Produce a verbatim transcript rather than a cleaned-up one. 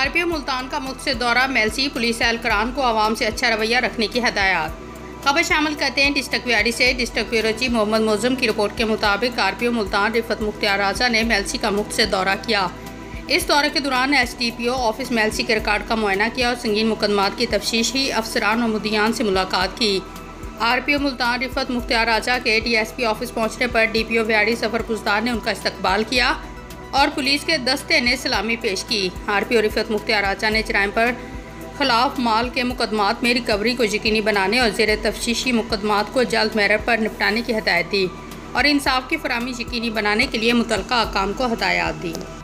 RPO Multan का मुख्तसर दौरा मेलसी पुलिस एहलकारान को आवाम से अच्छा रवैया रखने की हदायत। खबर शामिल करते हैं डिस्ट्रिक्ट व्याडी से। District bureau chief Mohammad Mozam की रिपोर्ट के मुताबिक आरपीओ मुल्तान रिफत मुख्तियार राजा ने मेलसी का मुख्तसर दौरा किया। इस दौरे के दौरान S D P O office Mailsi के रिकॉर्ड का मुआयना किया और संगीन मुकदमात की तफ्तीशी अफसरान और मुद्दियान से मुलाकात की। आरपीओ मुल्तान रिफत मुख्तियार राजा के डी एस पी ऑफिस पहुँचने पर डी पी ओ व्याडी सफ़र पुजदार ने उनका इस्तकबाल किया और पुलिस के दस्ते ने सलामी पेश की। आरपीओ रिफत मुख्तियार राजा ने जराइम पर खिलाफ माल के मुकदमात में रिकवरी को यकीनी बनाने और ज़ेर तफ्तीशी मुकदमात को जल्द मैरर पर निपटाने की हदायत दी और इंसाफ की फराहमी यकीनी बनाने के लिए मुतल्लिका अहकाम को हदायत दी।